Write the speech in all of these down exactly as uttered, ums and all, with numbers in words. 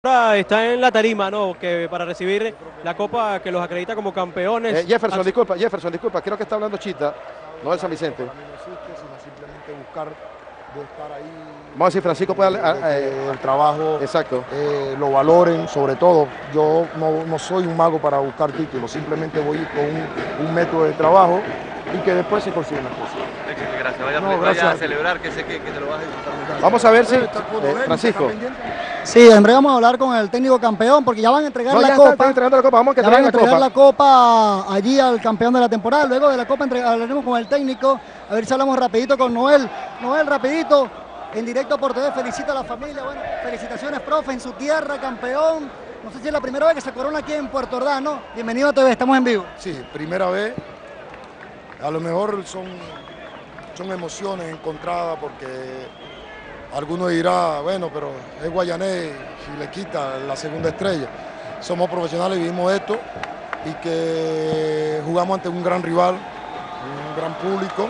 Ahora está en la tarima, ¿no? Que para recibir la copa que los acredita como campeones. Eh, Jefferson, disculpa, Jefferson, disculpa, creo que está hablando Chita, no el San Vicente. Para mí no existe, sino simplemente buscar de estar ahí. Vamos a decir, Francisco puede... de que el trabajo, exacto. Eh, lo valoren, sobre todo. Yo no, no soy un mago para buscar títulos, simplemente voy con un, un método de trabajo y que después se consiguen las cosas. Gracias, vaya, No, vaya gracias. a celebrar, que sé que, que te lo vas a disfrutar mucho. Vamos a ver si... Eh, eh, Francisco. Sí, en breve vamos a hablar con el técnico campeón porque ya van a entregar No, la ya copa. está, están entregando la copa, vamos a que Ya van a entreguen la entregar copa. la copa allí al campeón de la temporada. Luego de la copa entre- hablaremos con el técnico. A ver si hablamos rapidito con Noel. Noel, rapidito, en directo por T V, felicita a la familia. Bueno, felicitaciones, profe, en su tierra, campeón. No sé si es la primera vez que se corona aquí en Puerto Ordaz, ¿no? Bienvenido a T V, estamos en vivo. Sí, primera vez. A lo mejor son, son emociones encontradas porque algunos dirán, bueno, pero es Guayanés si le quita la segunda estrella. Somos profesionales, vivimos esto y que jugamos ante un gran rival, un gran público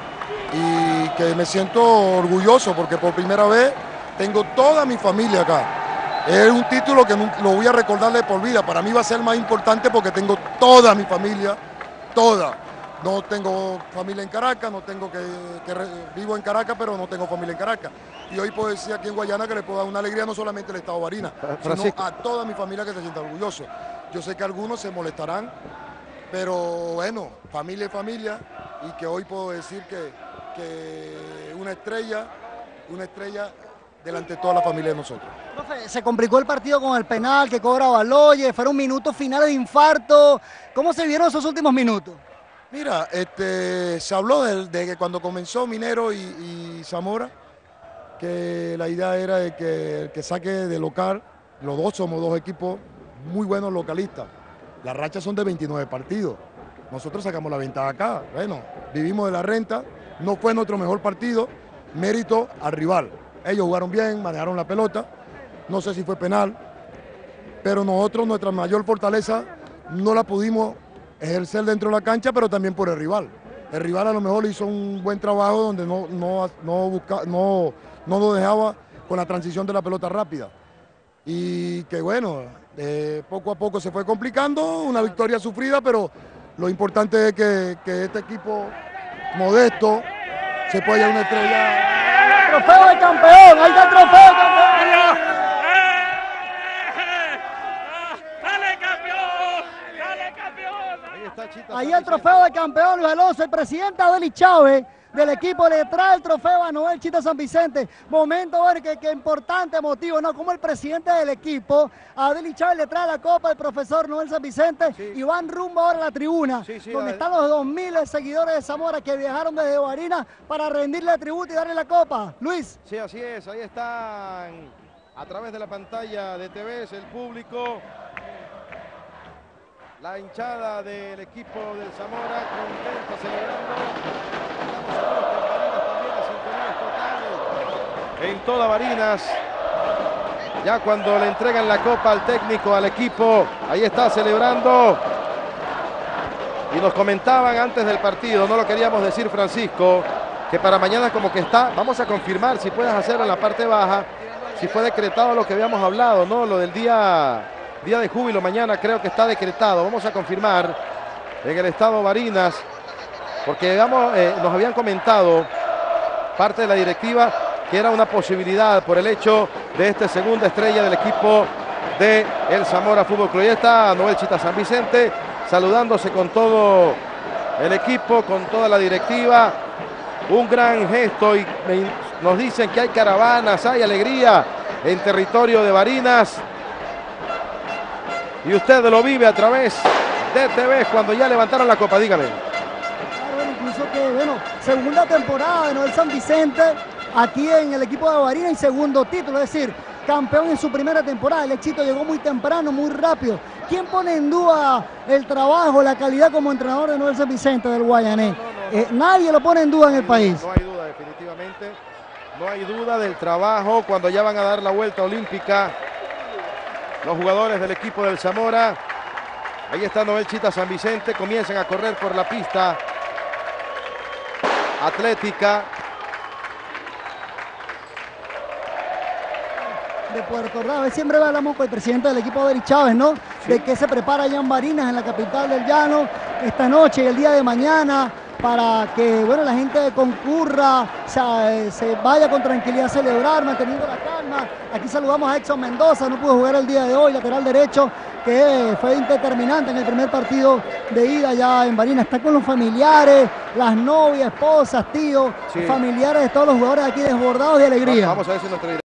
y que me siento orgulloso porque por primera vez tengo toda mi familia acá. Es un título que no- lo voy a recordarle por vida. Para mí va a ser más importante porque tengo toda mi familia, toda. No tengo familia en Caracas, no tengo que, que re- vivo en Caracas, pero no tengo familia en Caracas. Y hoy puedo decir aquí en Guayana que le puedo dar una alegría no solamente al Estado Barinas, sino Francisco. a toda mi familia que se sienta orgulloso. Yo sé que algunos se molestarán, pero bueno, familia es familia y que hoy puedo decir que, que una estrella, una estrella delante de toda la familia de nosotros. Profe, se complicó el partido con el penal que cobra Baloyes, fueron minutos finales de infarto. ¿Cómo se vieron esos últimos minutos? Mira, este, se habló de, de que cuando comenzó Minero y, y Zamora, que la idea era de que el que saque de local, los dos somos dos equipos muy buenos localistas. Las rachas son de veintinueve partidos. Nosotros sacamos la ventaja acá. Bueno, vivimos de la renta, no fue nuestro mejor partido, mérito al rival. Ellos jugaron bien, manejaron la pelota, no sé si fue penal, pero nosotros nuestra mayor fortaleza no la pudimos ejercer dentro de la cancha, pero también por el rival. El rival a lo mejor hizo un buen trabajo donde no, no, no, busca, no, no nos dejaba con la transición de la pelota rápida. Y que bueno, eh, poco a poco se fue complicando, una victoria sufrida, pero lo importante es que, que este equipo modesto se pueda llevar una estrella. ¡Trofeo de campeón! ¡Ahí está el trofeo de campeón! ¡Dale, campeón! ¡Dale, campeón! Ahí está Chita. Ahí San el trofeo de campeón, Luis Alonso, el presidente Adeli Chávez del equipo le trae el trofeo a Noel Chita San Vicente. Momento, bueno, que, que importante motivo, ¿no? Como el presidente del equipo, Adeli Chávez, le trae la copa al profesor Noel San Vicente Sí. y van rumbo ahora a la tribuna, Sí, sí, donde Adel- están los dos mil seguidores de Zamora que viajaron desde Barinas para rendirle tributo y darle la copa. Luis. Sí, así es, ahí están a través de la pantalla de T V, es el público, la hinchada del equipo del Zamora, contenta, celebrando. Estamos seguros que en Barinas también la sintonía es total. En toda Barinas, ya cuando le entregan la copa al técnico, al equipo, ahí está celebrando. Y nos comentaban antes del partido, no lo queríamos decir, Francisco, que para mañana como que está, vamos a confirmar si puedes hacerlo en la parte baja, si fue decretado lo que habíamos hablado, ¿no? Lo del día, día de júbilo mañana creo que está decretado, vamos a confirmar en el estado Barinas, porque digamos, eh, nos habían comentado parte de la directiva que era una posibilidad por el hecho de esta segunda estrella del equipo de el Zamora Fútbol Club. Y está Noel Chita San Vicente saludándose con todo el equipo, con toda la directiva. Un gran gesto y nos dicen que hay caravanas, hay alegría en territorio de Barinas. Y usted lo vive a través de T V cuando ya levantaron la copa, dígame. Claro, incluso que, bueno, segunda temporada de Noel San Vicente aquí en el equipo de Barinas y segundo título, es decir, campeón en su primera temporada. El éxito llegó muy temprano, muy rápido. ¿Quién pone en duda el trabajo, la calidad como entrenador de Noel San Vicente del Guayanés? No, no, no, Eh, nadie lo pone en duda en el país. No hay duda, definitivamente. No hay duda del trabajo cuando ya van a dar la vuelta olímpica los jugadores del equipo del Zamora. Ahí está Noel Chita San Vicente, comienzan a correr por la pista atlética. de Puerto Ordaz. Siempre hablamos con el presidente del equipo, Derek Chávez, ¿no? Sí. De qué se prepara allá en Barinas, en la capital del llano, esta noche y el día de mañana, para que, bueno, la gente concurra, o sea, se vaya con tranquilidad a celebrar, manteniendo la calma. Aquí saludamos a Exxon Mendoza, no pudo jugar el día de hoy, lateral derecho, que fue determinante en el primer partido de ida ya en Barinas. Está con los familiares, las novias, esposas, tíos, sí. familiares de todos los jugadores aquí desbordados de alegría. Vamos a ver si nuestra